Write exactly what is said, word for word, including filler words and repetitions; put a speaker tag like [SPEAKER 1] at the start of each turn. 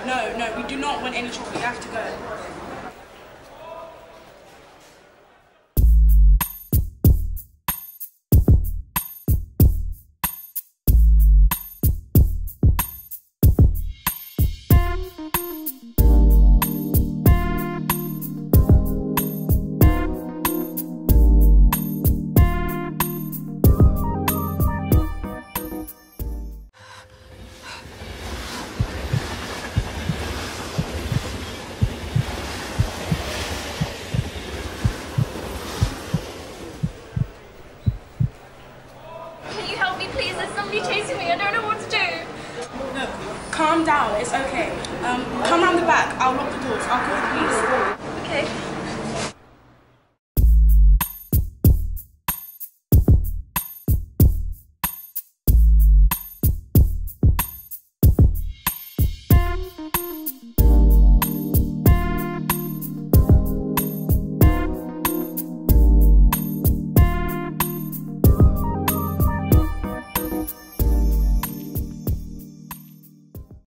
[SPEAKER 1] No, no, we do not want any trouble. You have to go.
[SPEAKER 2] Please, there's somebody chasing me. I don't know what to do.
[SPEAKER 1] Look, calm down. It's okay. Um, come round the back. I'll lock the doors. I'll call the police.